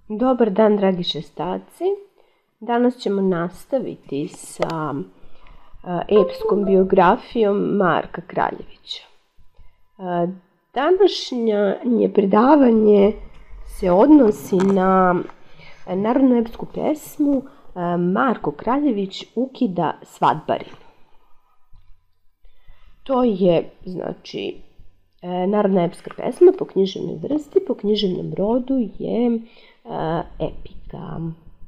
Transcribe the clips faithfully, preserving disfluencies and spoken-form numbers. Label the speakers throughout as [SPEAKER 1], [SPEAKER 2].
[SPEAKER 1] Dobar dan, dragi šestaci. Danas ćemo nastaviti sa epskom biografijom Marka Kraljevića. Današnje predavanje se odnosi na narodnu epsku pesmu Marko Kraljević ukida svadbarinu. To je, znači, narodna epska pesma po književnoj vrsti, po književnom rodu je epika.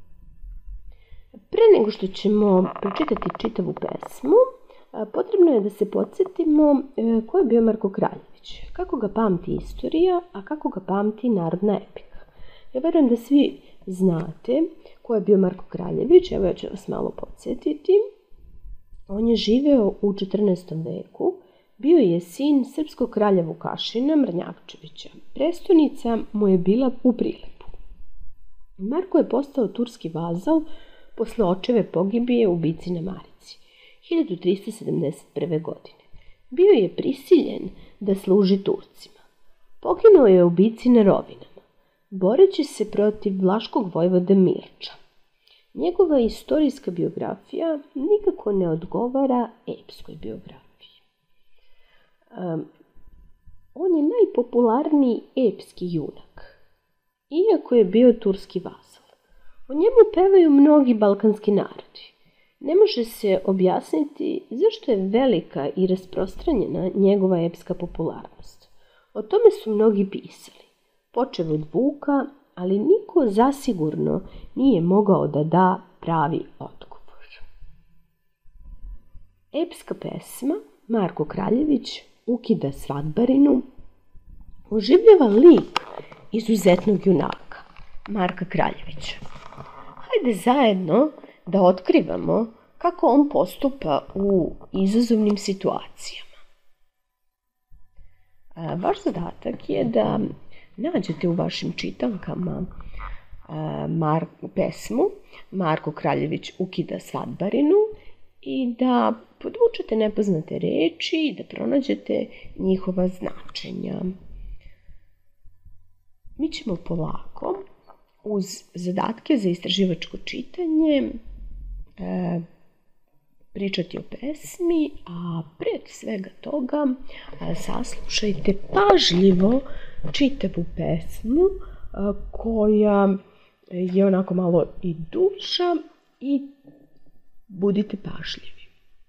[SPEAKER 1] Pre nego što ćemo pročitati čitavu pesmu, potrebno je da se podsjetimo ko je bio Marko Kraljević, kako ga pamti istorija, a kako ga pamti narodna epika. Ja verujem da svi znate ko je bio Marko Kraljević, evo ja ću vas malo podsjetiti. On je živeo u četrnaestom veku, bio je sin srpskog kralja Vukašina Mrnjavčevića. Prestonica mu je bila u Prilepu. Marko je postao turski vazal posle očeve pogibije u bici na Marici, hiljadu trista sedamdeset prve. godine. Bio je prisiljen da služi Turcima. Poginuo je u bici na Rovinama, boreći se protiv vlaškog vojvoda Mirča. Njegova istorijska biografija nikako ne odgovara epskoj biografiji. Um, on je najpopularniji epski junak, iako je bio turski vazal. O njemu pevaju mnogi balkanski narodi. Ne može se objasniti zašto je velika i rasprostranjena njegova epska popularnost. O tome su mnogi pisali, počev od Vuka, ali niko zasigurno nije mogao da da pravi odgovor. Epska pesma Marko Kraljević ukida svadbarinu oživljava lik izuzetnog junaka, Marka Kraljevića. Hajde zajedno da otkrivamo kako on postupa u izazovnim situacijama. Vaš zadatak je da nađete u vašim čitankama Mar- pesmu Marko Kraljević ukida svadbarinu i da podvučete nepoznate reči i da pronađete njihova značenja. Mi ćemo polako, uz zadatke za istraživačko čitanje, e, pričati o pesmi, a pred svega toga e, saslušajte pažljivo čitavu pesmu e, koja je onako malo i duža i budite pažljivi.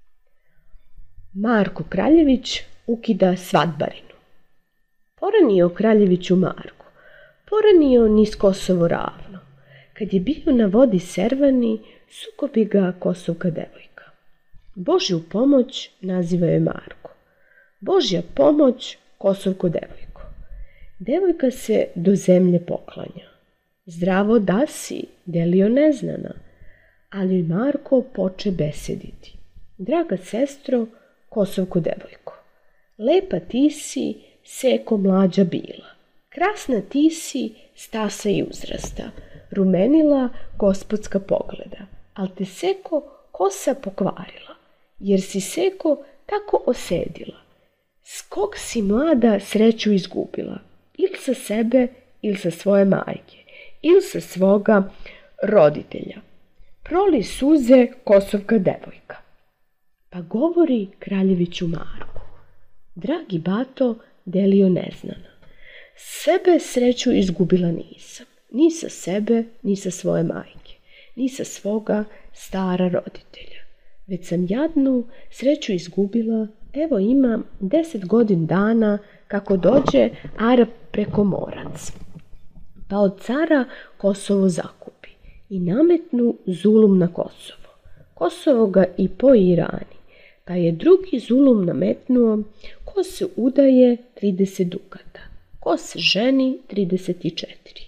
[SPEAKER 1] Marko Kraljević ukida svadbarinu. Poranio Kraljeviću Marko, poranio niz Kosovo ravno. Kad je bio na vodi Servani, sukobi ga kosovka devojka. Božju pomoć naziva je Marko. Božja pomoć kosovko devojko. Devojka se do zemlje poklanja. Zdravo da si, delio neznana, ali Marko poče besediti. Draga sestro, kosovko devojko, lepa ti si, seko mlađa bila. Krasna ti si, stasa i uzrasta, rumenila gospodska pogleda, al te seko kosa pokvarila, jer si seko tako osedila. S kog si mlada sreću izgubila, ili sa sebe, ili sa svoje majke, ili sa svoga roditelja. Proli suze kosovka devojka. Pa govori Kraljeviću Marku, dragi bato, delio neznana, sebe sreću izgubila nisam, ni sa sebe, ni sa svoje majke, ni sa svoga stara roditelja. Već sam jadnu sreću izgubila, evo imam deset godin dana kako dođe Arap preko morac, pa od cara Kosovo zakupi i nametnu zulum na Kosovo. Kosovo ga i poji rani, pa je drugi zulum nametnuo ko se udaje trideset dukata, ko se ženi trideset četiri.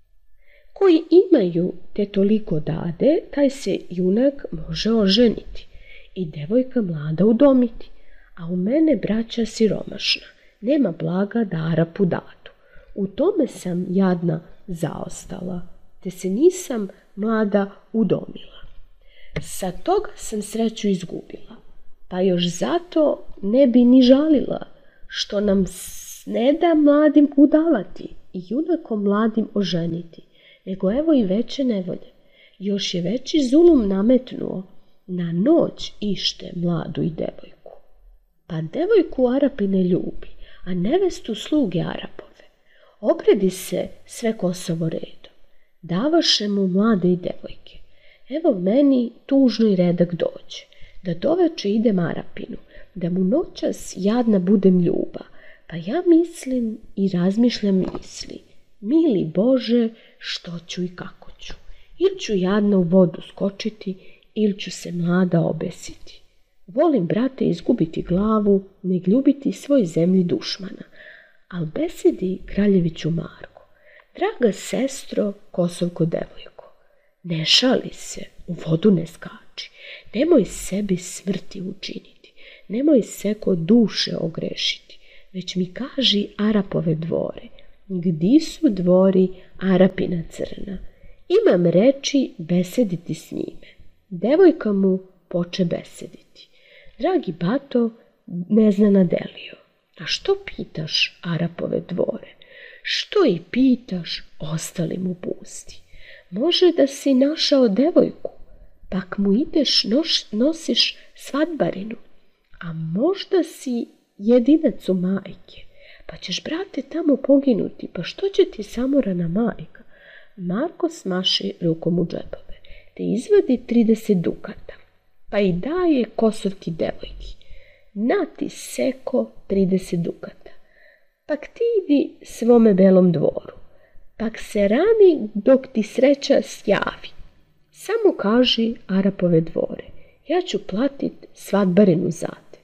[SPEAKER 1] Koji imaju te toliko dade, taj se junak može oženiti i devojka mlada udomiti, a u mene braća siromašna, nema blaga da Arapu dadu. U tome sam jadna zaostala, te se nisam mlada udomila. Sa toga sam sreću izgubila, pa još zato ne bi ni žalila, što nam ne da mladim udavati i junakom mladim oženiti, nego evo i veće nevolje. Još je veći zulum nametnuo na noć ište mladu i devojku. Pa devojku Arapi ne ljubi, a nevestu sluge Arapove. Obredi se sve Kosovo redom. Davaše mu mlade i devojke. Evo meni tužno i redak dođe, da doveče idem Arapinu, da mu noćas jadna budem ljuba, pa ja mislim i razmišljam misli. Mili Bože, što ću i kako ću. Ili ću jadna u vodu skočiti, ili ću se mlada obesiti. Volim, brate, izgubiti glavu, ne ljubiti svoj zemlji dušmana. Al besedi kraljeviću Marku. Draga sestro, Kosovko devojko, ne šali se, u vodu ne skači. Nemoj sebi smrti učiniti. Nemoj se kod duše ogrešiti. Već mi kaži Arapove dvore. Gdi su dvori Arapina crna? Imam reči besediti s njime. Devojka mu poče besediti. Dragi bato, ne zna nadelio. A što pitaš Arapove dvore? Što i pitaš, ostali mu pusti. Može da si našao devojku, pak mu ideš noš, nosiš svadbarinu. A možda si jedinac u majke, pa ćeš, brate, tamo poginuti, pa što će ti samorana majka? Marko smaši rukom u džepove, te izvadi trideset dukata, pa i daje Kosovki devojki. Na ti seko trideset dukata, pak ti idi svome belom dvoru, pak se rani dok ti sreća sjavi. Samo kaži Arapove dvore, ja ću platit svadbarinu za te.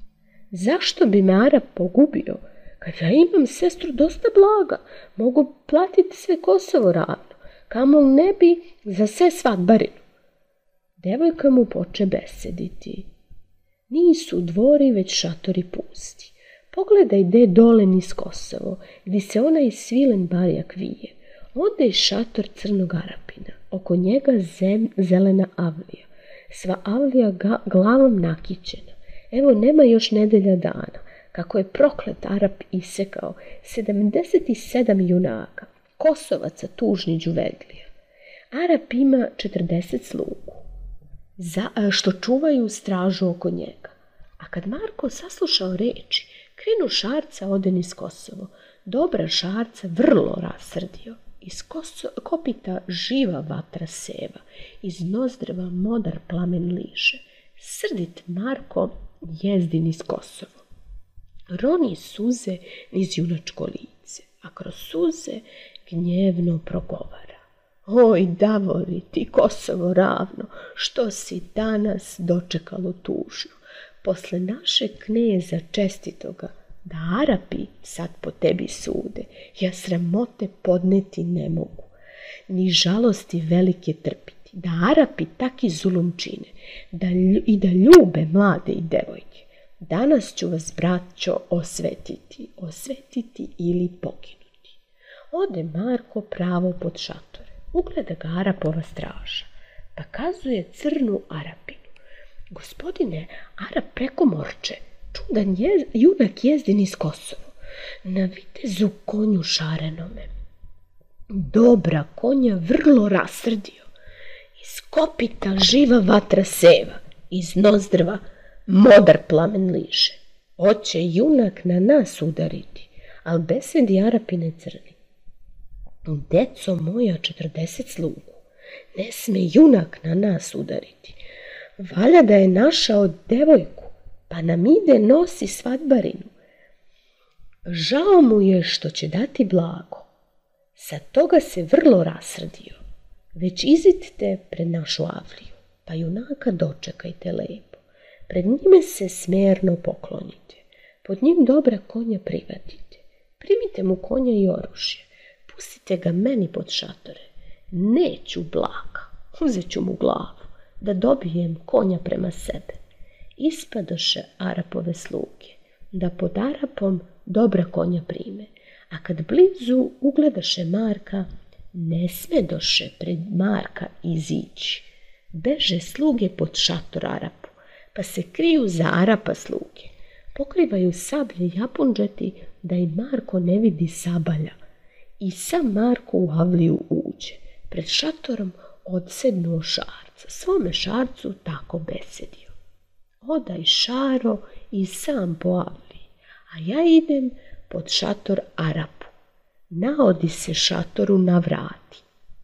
[SPEAKER 1] Zašto bi me Arap pogubio? Kad ja imam, sestru, dosta blaga, mogu platiti sve Kosovo ravno, kamol ne bi za sve svadbarinu. Devojka mu poče besediti. Nisu dvori, već šatori pusti. Pogledaj gde dole niz Kosovo, gdje se onaj svilen barjak vije. Onda je šator crnog Arapina, oko njega zem, zelena avlija, sva avlija ga, glavom nakićena. Evo, nema još nedelja dana, kako je proklet Arap isekao sedamdeset sedam junaka, Kosovaca tužni đuvedlija. Arap ima četrdeset slugu, za, što čuvaju stražu oko njega. A kad Marko saslušao reči, krenu šarca ode niz Kosovo. Dobra šarca vrlo rasrdio. Iz koso, kopita živa vatra seva, iz nozdrva modar plamen liše. Srdit Marko jezdi niz Kosovo. Roni suze niz junačko lice, a kroz suze gnjevno progovara. Oj, Davori, ti Kosovo ravno, što si danas dočekalo tužno. Posle našeg kneza čestitoga, da Arapi sad po tebi sude, ja sramote podneti ne mogu, ni žalosti velike trpiti, da Arapi taki zulum čine, da lj- i da ljube mlade i devojke. Danas ću vas, braćo, osvetiti, osvetiti ili poginuti. Ode Marko pravo pod šatore, ugleda ga Arapova straža, pa kazuje crnu Arapinu. Gospodine, Arap preko morče, čudan je, junak jezdi niz Kosovo, na vitezu konju šarenome. Dobra konja vrlo rasrdio, iz kopita živa vatra seva, iz nozdrva modar plamen liše. Oće junak na nas udariti, al besedi Arapine crni. Deco moja četrdeset slugu, ne sme junak na nas udariti. Valja da je našao devojku, pa nam ide nosi svadbarinu. Žao mu je što će dati blago. Sa toga se vrlo rasrdio. Već izidite pred našu avliju, pa junaka dočekajte lepo. Pred njime se smerno poklonite. Pod njim dobra konja privadite. Primite mu konja i oružje. Pustite ga meni pod šatore. Neću blaga, uzet ću mu glavu, da dobijem konja prema sebe. Ispadoše Arapove sluge, da pod Arapom dobra konja prime, a kad blizu ugledaše Marka, ne smedoše pred Marka izići. Beže sluge pod šator Arapu, pa se kriju za Arapa sluge. Pokrivaju sablje japunđeti, da i Marko ne vidi sabalja. I sam Marko u avliju uđe. pred šatorom odsednuo Šarca, svome Šarcu tako besedio: odaj Šaro i sam po avliji, a ja idem pod šator Arapu. Naodi se šatoru na vrati.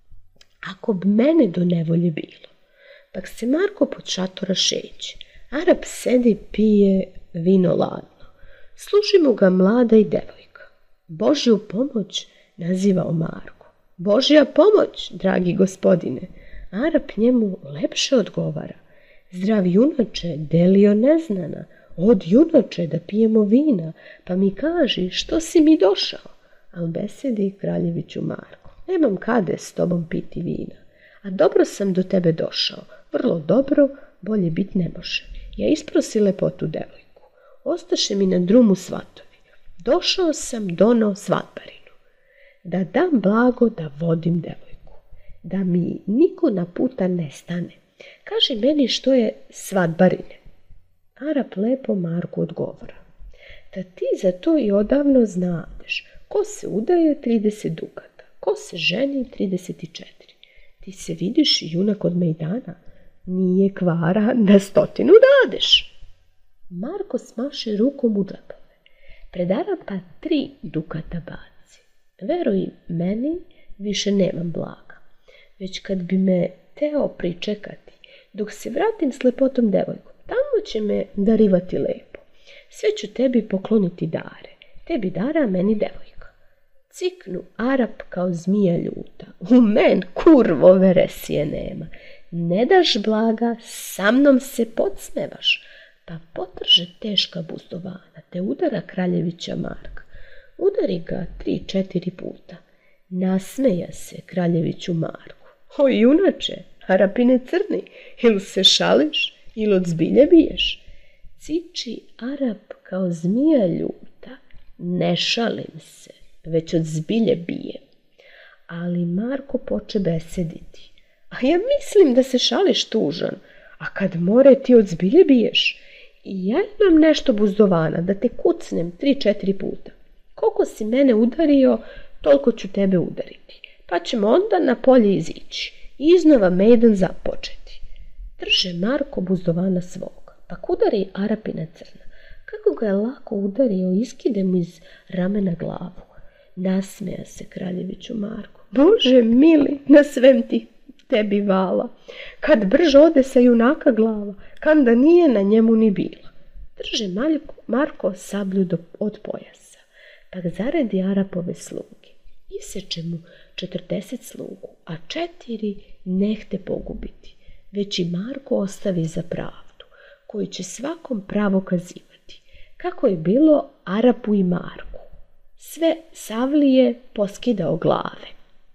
[SPEAKER 1] Ako b mene do nevolje bilo. Pak se Marko pod šatora šeće. Arap sedi, pije vino ladno. Služi mu ga mlada i devojka. Božju pomoć nazivao Marko. Božja pomoć, dragi gospodine. Arap njemu lepše odgovara: zdrav junače, delio neznana, od junače da pijemo vina, pa mi kaži što si mi došao. Al besedi kraljeviću Marko: nemam kade s tobom piti vina, a dobro sam do tebe došao, vrlo dobro, bolje bit ne može. Ja isprosi lepotu devojku, ostaše mi na drumu svatovi, došao sam dono svatbarinu, da dam blago da vodim devojku, da mi niko na puta ne stane. Kaži meni što je svatbarine. Arap lepo Marku odgovara: da ti za to i odavno znadeš, ko se udaje trideset dukata, ko se ženi trideset četiri. Ti se vidiš junak od mejdana, nije kvara da stotinu dadeš. Marko smaše rukom u džepove, pred Arapa tri dukata baci. Veruj meni, više nemam blaga, već kad bi me teo pričekati, dok se vratim s lepotom devojkom, tamo će me darivati lepo. Sve ću tebi pokloniti dare, tebi dara, meni devojka. Ciknu Arap kao zmija ljuta: u men kurvo veresije nema, ne daš blaga, sa mnom se podsmevaš. Pa potrže teška buzdovana, te udara kraljevića Marka. Udari ga tri, četiri puta. Nasmeja se kraljeviću Marku: o junače, Arapine crni, ili se šališ, ili od zbilje biješ? Ciči Arap kao zmija ljuta: ne šalim se, već od zbilje bijem. Ali Marko poče besediti: a ja mislim da se šališ tužan, a kad more ti od zbilje biješ. I ja imam nešto buzdovana da te kucnem tri, četiri puta. Koliko si mene udario, toliko ću tebe udariti, pa ćemo onda na polje izići i iznova mejdan započeti. Drže Marko buzdovana svoga, pa udari Arapina crna. Kako ga je lako udario, iskide mu iz ramena glavu. Nasmeja se kraljeviću Marko: Bože mili, na svem ti tebi vala, kad brž ode sa junaka glava, kanda nije na njemu ni bila. Drže Marko sablju do, od pojasa, pak zaredi Arapove sluge. Iseče mu četrdeset slugu, a četiri nehte pogubiti, već i Marko ostavi za pravdu, koji će svakom pravo kazivati, kako je bilo Arapu i Marku. Sve savlije poskidao glave,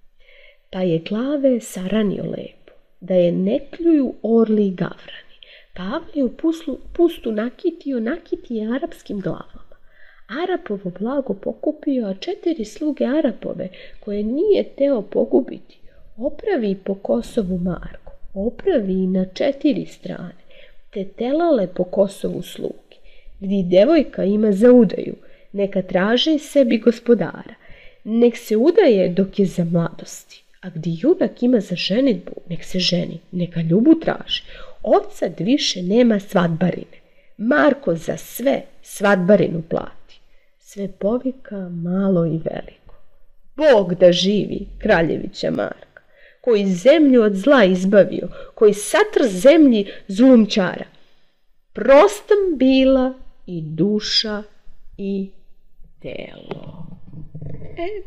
[SPEAKER 1] pa je glave saranio lepo, da je ne kljuju orli i gavrani, pa avliju puslu, pustu nakitio, nakitije arapskim glavama. Arapovo blago pokupio, a četiri sluge Arapove, koje nije teo pogubiti, opravi po Kosovu Marko, opravi i na četiri strane, te telale po Kosovu sluge. Gdje devojka ima za udaju, neka traži sebi gospodara, nek se udaje dok je za mladosti, a gdje junak ima za ženidbu, nek se ženi, neka ljubu traži. Odsad više nema svadbarine, Marko za sve svadbarinu plati. Sve povika malo i veliko: Bog da živi kraljevića Marka, koji zemlju od zla izbavio, koji satr zemlji zulumčara. Prostam bila i duša i telo. E,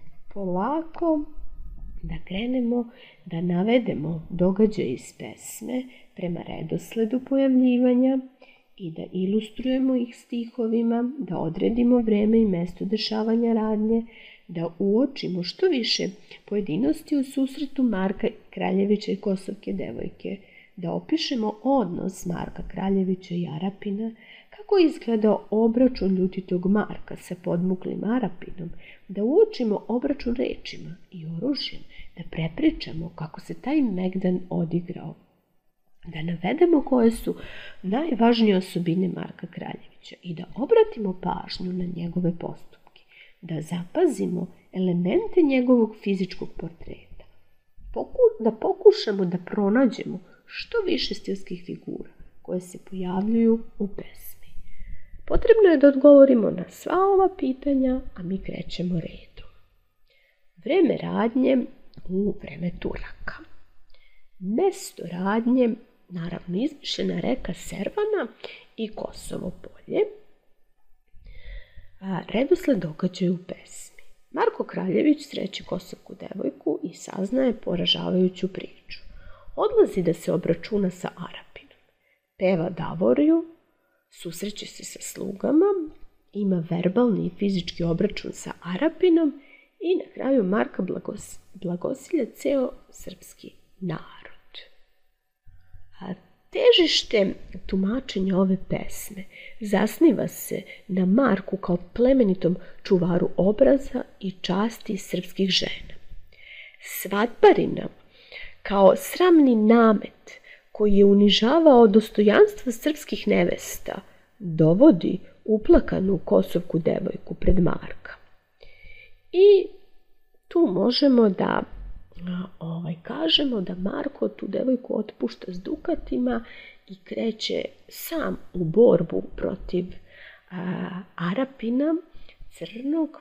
[SPEAKER 1] polako da krenemo da navedemo događaj iz pesme prema redosledu pojavljivanja i da ilustrujemo ih stihovima, da odredimo vreme i mesto dešavanja radnje, da uočimo što više pojedinosti u susretu Marka Kraljevića i Kosovke devojke, da opišemo odnos Marka Kraljevića i Arapina, kako izgleda obračun ljutitog Marka sa podmuklim Arapinom, da uočimo obračun rečima i oružjem, da prepričamo kako se taj megdan odigrao, da navedemo koje su najvažnije osobine Marka Kraljevića i da obratimo pažnju na njegove postupke, da zapazimo elemente njegovog fizičkog portreta. da pokušamo da pronađemo što više stilskih figura koje se pojavljuju u pesmi. Potrebno je da odgovorimo na sva ova pitanja, a mi krećemo redom. Vreme radnje u vreme Turaka. Mesto radnje, naravno izmišljena reka Servana i Kosovo polje. Redosled događaja u pesmi. Marko Kraljević sreće kosovku devojku i saznaje poražavajuću priču. Odlazi da se obračuna sa Arapinom. Peva Davoriju, susreće se sa slugama, ima verbalni i fizički obračun sa Arapinom i na kraju Marka blagos, blagosilja ceo srpski narod. A težište tumačenja ove pesme zasniva se na Marku kao plemenitom čuvaru obraza i časti srpskih žena. Svadbarina kao sramni namet koji je unižavao dostojanstvo srpskih nevesta dovodi uplakanu kosovku devojku pred Marka. I tu možemo da ovaj, kažemo da Marko tu devojku otpušta s dukatima i kreće sam u borbu protiv a, Arapina crnog.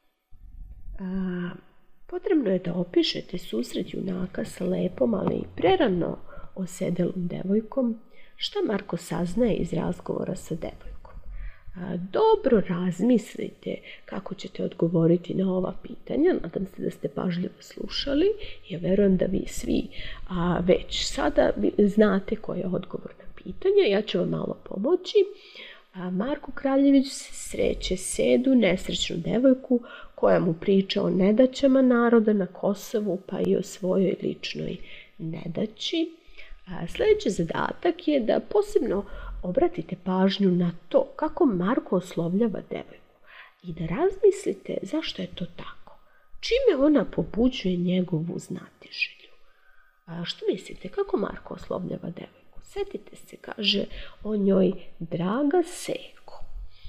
[SPEAKER 1] A, potrebno je da opišete susret junaka sa lepom, ali i prerano osedelom devojkom, šta Marko saznaje iz razgovora sa devojkom. Dobro razmislite kako ćete odgovoriti na ova pitanja. Nadam se da ste pažljivo slušali. Ja verujem da vi svi a, već sada znate koji je odgovor na pitanja. Ja ću vam malo pomoći. A, Marko Kraljević sreće Sedu, nesrećnu devojku, koja mu priča o nedaćama naroda na Kosovu, pa i o svojoj ličnoj nedaći. A, sljedeći zadatak je da posebno obratite pažnju na to kako Marko oslovljava devojku i da razmislite zašto je to tako. Čime ona pobuđuje njegovu znatiželju? A što mislite, kako Marko oslovljava devojku? Sjetite se, kaže o njoj draga Seko.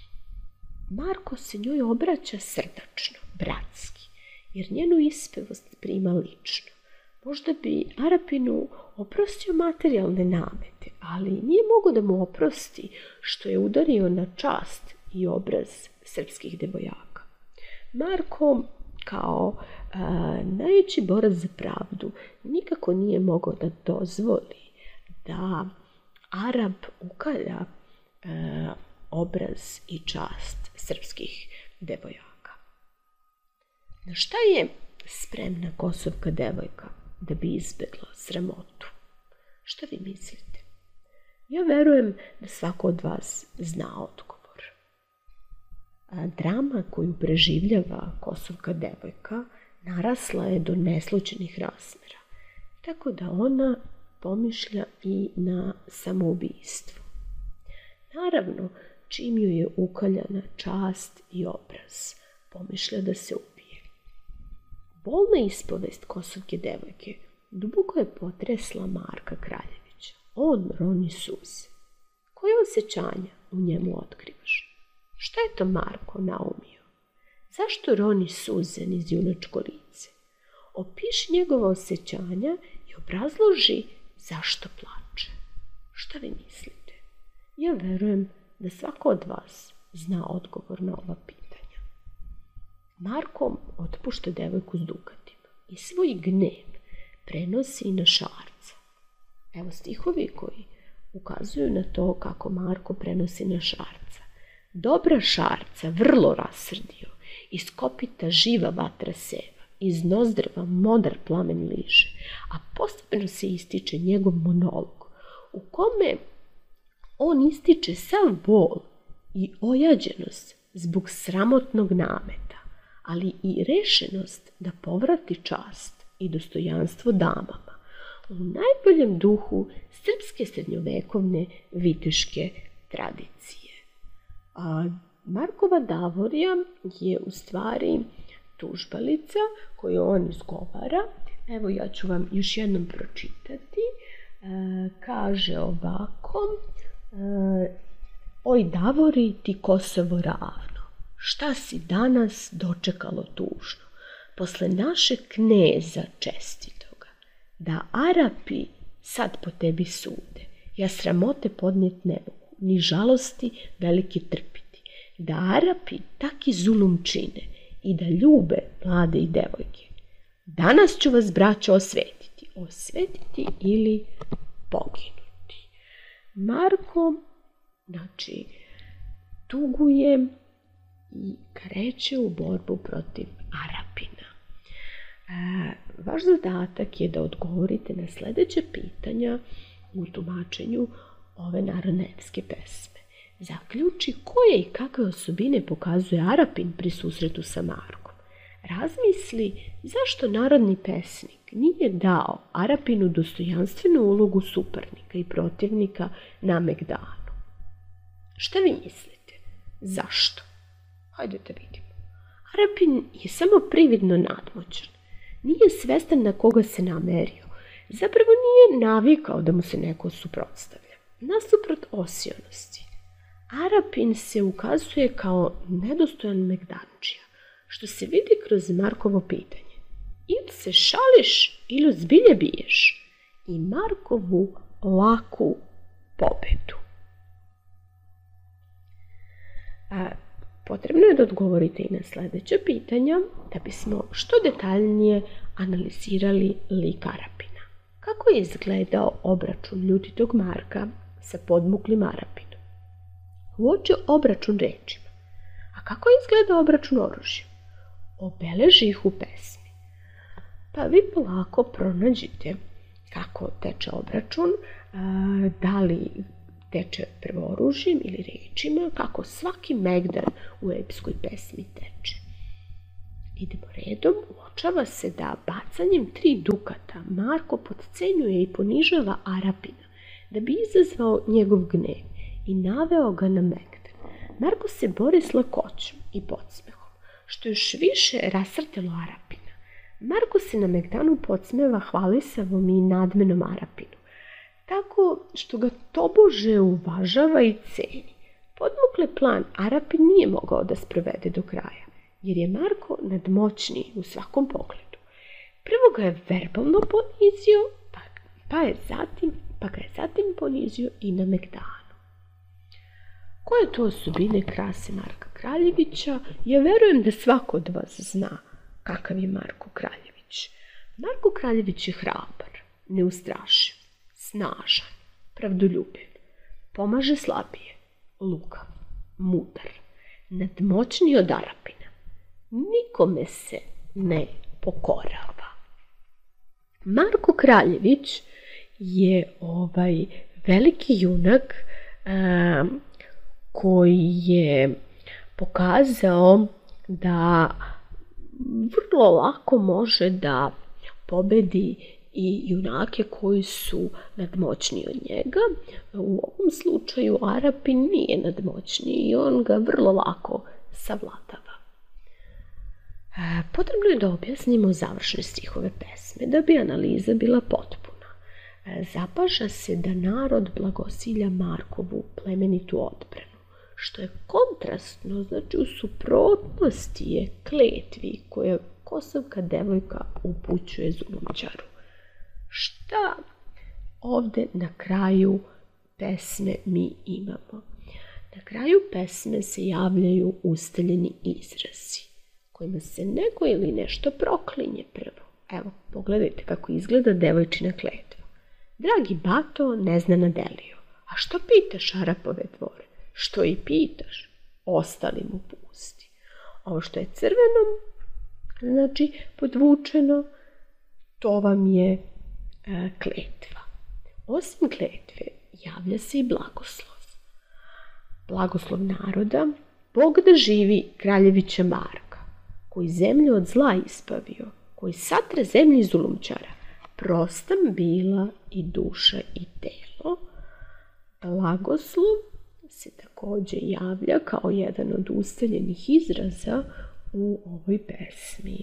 [SPEAKER 1] Marko se njoj obraća srdačno, bratski, jer njenu ispevost prima lično. Možda bi Arapinu oprostio materijalne namete, ali nije mogao da mu oprosti što je udario na čast i obraz srpskih devojaka. Marko, kao a, najveći borac za pravdu, nikako nije mogao da dozvoli da Arap ukalja a, obraz i čast srpskih devojaka. Na šta je spremna kosovka devojka da bi izbjegla sramotu? Šta vi mislite? Ja verujem da svako od vas zna odgovor. A drama koju preživljava kosovka devojka narasla je do neslućenih razmjera, tako da ona pomišlja i na samoubistvo. Naravno, čim ju je ukaljana čast i obraz, pomišlja da se ubije. Bolna ispovest kosovke devojke duboko je potresla Marka Kraljevića. On roni suze. Koje osjećanja u njemu otkrivaš? Šta je to Marko naumio? Zašto roni suze niz junačko lice? Opiši njegova osjećanja i obrazloži zašto plače. Šta vi mislite? Ja verujem da svako od vas zna odgovor na ova pitanja. Marko otpušta devojku s dukatima i svoj gnev prenosi na Šarca. Evo stihovi koji ukazuju na to kako Marko prenosi na Šarca. Dobra Šarca vrlo rasrdio, iz kopita živa vatra seva, iz nozdrva modar plamen liže, a posebno se ističe njegov monolog, u kome on ističe sav bol i ojađenost zbog sramotnog nameta, ali i rešenost da povrati čast i dostojanstvo damama, u najboljem duhu srpske srednjovekovne viteške tradicije. A Markova Davorija je u stvari tužbalica koju on izgovara. Evo ja ću vam još jednom pročitati. E, kaže ovako: e, Oj Davori ti Kosovo ravno, šta si danas dočekalo tužno, posle našeg kneza čestitoga, da Arapi sad po tebi sude. Ja sramote podnijet ne mogu, ni žalosti velike trpiti. Da Arapi taki zulum čine i da ljube mlade i devojke. Danas ću vas, braćo, osvetiti. Osvetiti ili poginuti. Marko, znači, tuguje i kreće u borbu protiv Arapina. E, vaš zadatak je da odgovorite na sljedeće pitanja u tumačenju ove narodnevske pesme. Zaključi koje i kakve osobine pokazuje Arapin pri susretu sa Markom. Razmisli zašto narodni pesnik nije dao Arapinu dostojanstvenu ulogu suparnika i protivnika na Megdanu. Šta vi mislite? Zašto? Hajde da vidimo. Arapin je samo prividno nadmoćan. Nije svestan na koga se namerio. Zapravo nije navikao da mu se neko suprotstavlja. Nasuprot osionosti. Arapin se ukazuje kao nedostojan Megdančija, što se vidi kroz Markovo pitanje. Ili se šališ, ili zbilje biješ. I Markovu laku pobedu. A, potrebno je da odgovorite i na sljedeća pitanja da bismo što detaljnije analizirali lik Arapina. Kako je izgledao obračun ljutitog Marka sa podmuklim Arapinom? Uoči obračun rečima. A kako je izgledao obračun oružjem? Obeleži ih u pesmi. Pa vi polako pronađite kako teče obračun, da li teče prvo oružjem ili rečima, kako svaki Megdan u epskoj pesmi teče. Idemo redom, uočava se da bacanjem tri dukata Marko potcenjuje i ponižava Arapina, da bi izazvao njegov gnev i naveo ga na Megdan. Marko se bori s lakoćom i podsmehom, što još više rasrtilo Arapina. Marko se na Megdanu podsmeva hvalisavom i nadmenom Arapinu, tako što ga tobože uvažava i ceni. Podmukle plan Arapin nije mogao da sprovede do kraja, jer je Marko nadmoćniji u svakom pogledu. Prvo ga je verbalno ponizio, pa, pa, je zatim, pa ga je zatim ponizio i na Megdanu. Koje to osobine krase Marka Kraljevića? Ja verujem da svako od vas zna kakav je Marko Kraljević. Marko Kraljević je hrabar, neustrašiv, snažan, pravdoljubiv, pomaže slabije, lukav, mudar, nadmoćniji od Arapina. Nikome se ne pokorava. Marko Kraljević je ovaj veliki junak um, koji je pokazao da vrlo lako može da pobedi i junake koji su nadmoćniji od njega. U ovom slučaju Arapin nije nadmoćniji i on ga vrlo lako savladava. Potrebno je da objasnimo završne stihove pesme, da bi analiza bila potpuna. Zapaža se da narod blagosilja Markovu plemenitu odbranu, što je kontrastno, znači u suprotnosti je kletvi koje kosovka devojka upućuje zulumčaru. Šta ovde na kraju pesme mi imamo? Na kraju pesme se javljaju ustaljeni izrazi, kojima se neko ili nešto proklinje prvo. Evo, pogledajte kako izgleda devojčina kletva. Dragi bato, neznana Delio, a što pitaš Arapove dvore? Što i pitaš? Ostali mu pusti. Ovo što je crvenom, znači podvučeno, to vam je e, kletva. Osim kletve, javlja se i blagoslov. Blagoslov naroda, Bog da živi Kraljevića Marka, koji zemlju od zla ispavio, koji satre zemlji zulumčara, prostam bila i duša i telo. Blagoslov se također javlja kao jedan od ustaljenih izraza u ovoj pesmi.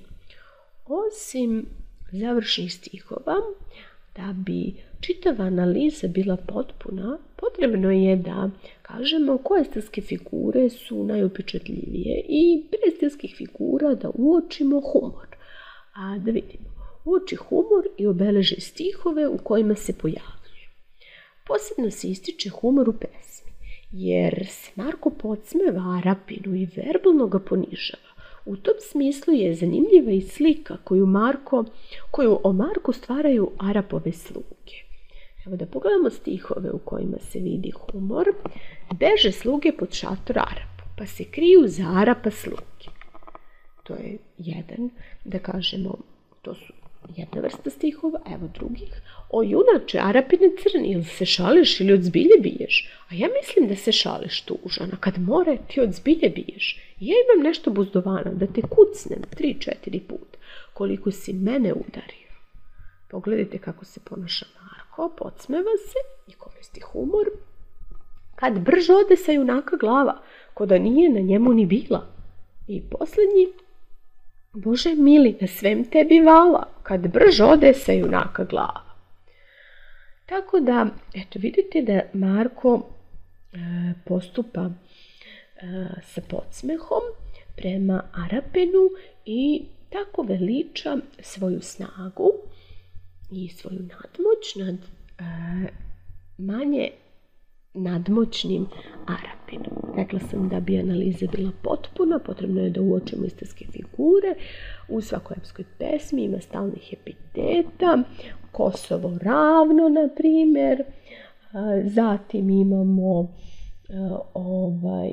[SPEAKER 1] Osim završnih stihova, da bi čitava analiza bila potpuna, potrebno je da kažemo koje stilske figure su najupečatljivije i bez stilskih figura da uočimo humor. A da vidimo, uoči humor i obeleži stihove u kojima se pojavljuje. Posebno se ističe humor u pesmi, jer se Marko podsmeva Arapinu i verbalno ga ponižava. U tom smislu je zanimljiva i slika koju, Marko, koju o Marku stvaraju Arapove sluge. Evo da pogledamo stihove u kojima se vidi humor. Beže sluge pod šator Arapu, pa se kriju za Arapa sluge. To je jedan, da kažemo, to su jedna vrsta stihova, evo drugih. O junače, Arapine crni, ili se šališ ili od zbilje biješ? A ja mislim da se šališ, tužana, kad more ti od zbilje biješ. Ja imam nešto buzdovana, da te kucnem tri, četiri put, koliko si mene udario. Pogledajte kako se ponaša Marko, podsmeva se i koristi humor. Kad brž ode sa junaka glava, ko da nije na njemu ni bila. I posljednji, Bože mili, na svem tebi vala, kad brž ode sa junaka glava. Tako da, eto, vidite da Marko e, postupa e, sa podsmehom prema Arapinu i tako veliča svoju snagu i svoju nadmoć nad e, manje nadmoćnim Arapinom. Rekla sam da bi analiza bila potpuna, potrebno je da uočimo istarske figure. U svakoj epskoj pesmi ima stalnih epiteta, Kosovo ravno, na primjer. Zatim imamo ovaj,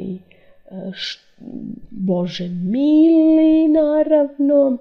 [SPEAKER 1] Bože mili, naravno.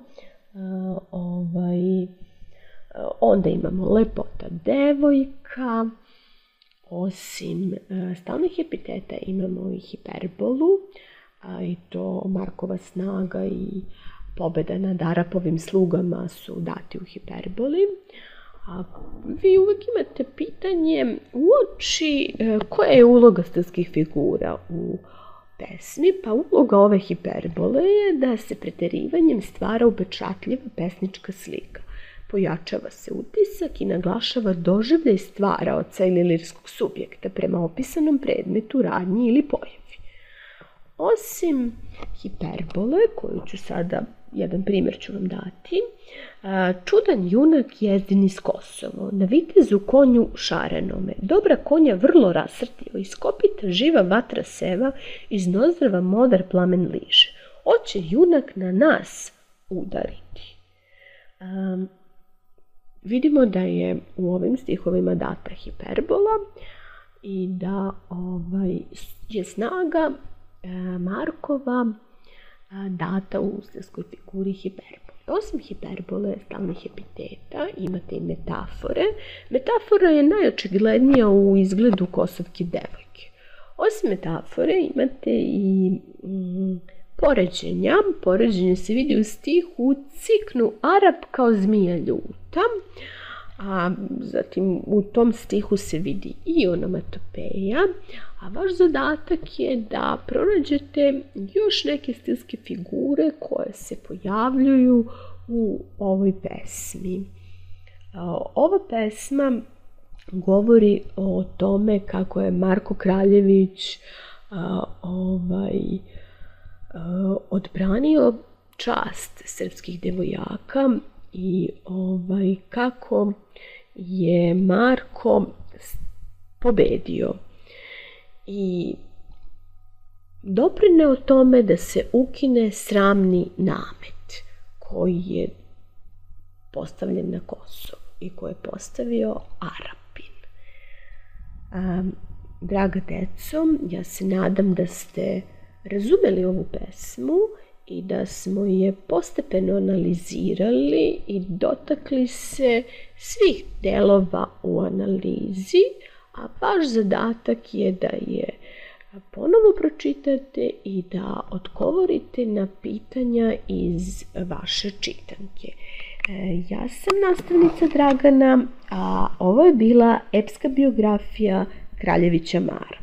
[SPEAKER 1] Ovaj, onda imamo lepota devojka. Osim stalnih epiteta imamo i hiperbolu, i to Markova snaga i pobjeda nad Arapovim slugama su dati u hiperboli. A vi uvijek imate pitanje uoči koja je uloga stilskih figura u pesmi, pa uloga ove hiperbole je da se preterivanjem stvara upečatljiva pesnička slika. Pojačava se utisak i naglašava doživljaj stvaraoca ili lirskog subjekta prema opisanom predmetu, radnji ili pojavi. Osim hiperbole, koju ću sada, jedan primjer ću vam dati, čudan junak jezdin iz Kosovo, na vitezu konju šarenome, dobra konja vrlo rasrtio, iz kopita živa vatra seva, iz nozdrava modar plamen liže. Oće junak na nas udariti. Um, Vidimo da je u ovim stihovima data hiperbola i da ovaj, je snaga e, Markova e, data u stilskoj figuri hiperbole. Osim hiperbole, stalnih epiteta, imate i metafore. Metafora je najočiglednija u izgledu kosovke devojke. Osim metafore imate i mm, poređenja. Poređenje se vidi u stihu ciknu Arap kao zmija ljuta, a zatim u tom stihu se vidi i onomatopeja, a vaš zadatak je da pronađete još neke stilske figure koje se pojavljuju u ovoj pesmi. Ova pesma govori o tome kako je Marko Kraljević a, ovaj, odbranio čast srpskih devojaka i ovaj, kako je Marko pobedio i doprineo tome da se ukine sramni namet koji je postavljen na Kosovu i koji je postavio Arapin. Um, draga deco, ja se nadam da ste razumeli ovu pesmu i da smo je postepeno analizirali i dotakli se svih delova u analizi, a vaš zadatak je da je ponovo pročitate i da odgovorite na pitanja iz vaše čitanke. Ja sam nastavnica Dragana, a ovo je bila epska biografija Kraljevića Mara.